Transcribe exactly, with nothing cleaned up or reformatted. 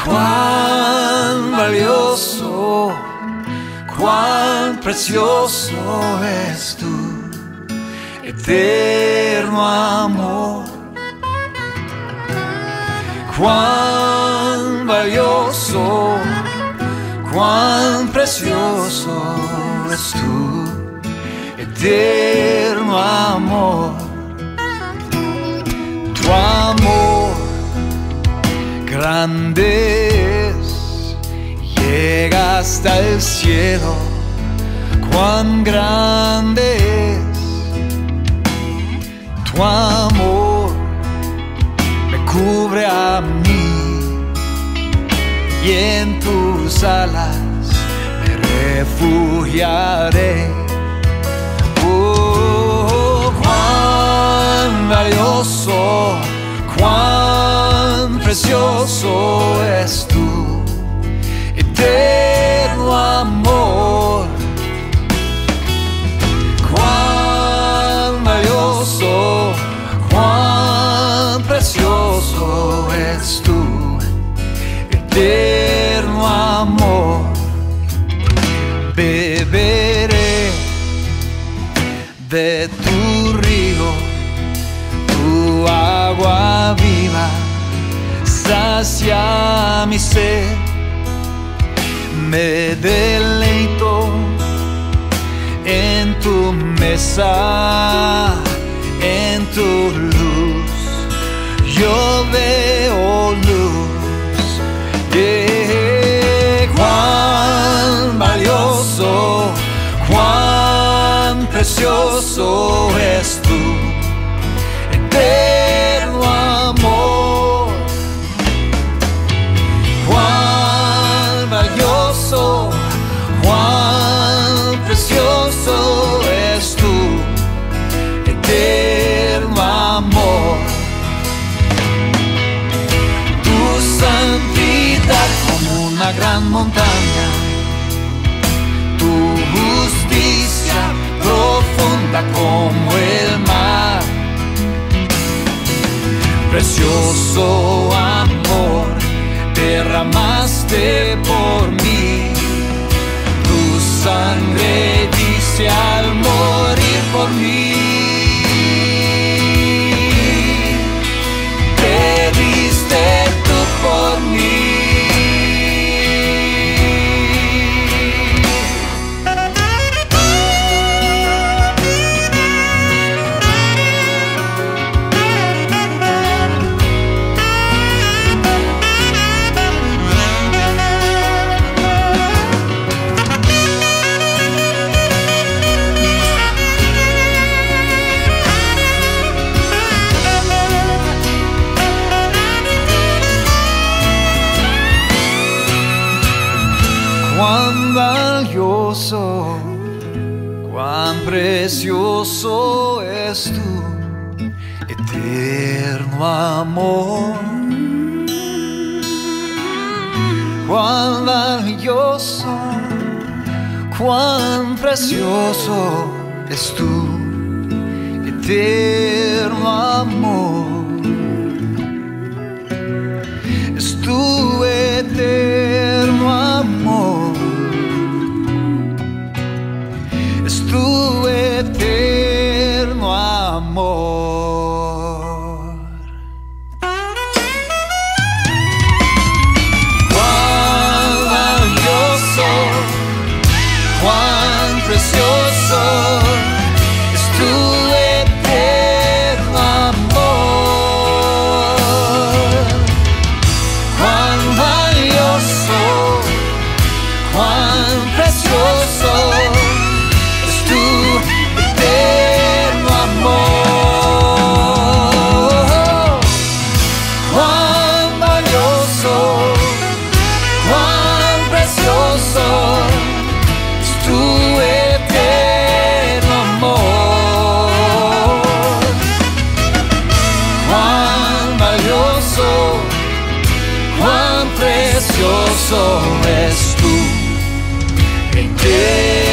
Cuán valioso, cuán precioso es tu eterno amor. Cuán valioso, cuán precioso es tu eterno amor. Tu amor grande es, llega hasta el cielo. Cuán grande es tu amor, me cubre a mí y en tus alas me refugiaré. Oh, cuán valioso, cuán precioso es tu eterno amor. Cuán valioso, cuán precioso es tu eterno amor. Beberé de tu río, tu agua viva sacia mi sed. Me deleito en tu mesa, en tu luz yo veo luz. Yeah. Cuán valioso, cuán precioso es tu eterno amor. Cuán valioso, cuán precioso es tu eterno amor. Tu santidad como una gran montaña, tu justicia profunda como el mar. Precioso amor derramaste por mí, tu sangre dice al morir por mí. Te diste tú por mí. Cuán valioso, cuán precioso es tu eterno amor. Cuán valioso, cuán precioso es tu eterno amor. Es tu eterno amor. Es tu eterno amor. Cuán valioso, cuán precioso es tu eterno amor. Cuán valioso, cuán precioso es tu eterno amor. Cuán valioso, cuán precioso es tu eterno amor. Cuán valioso, cuán precioso es tu eterno amor.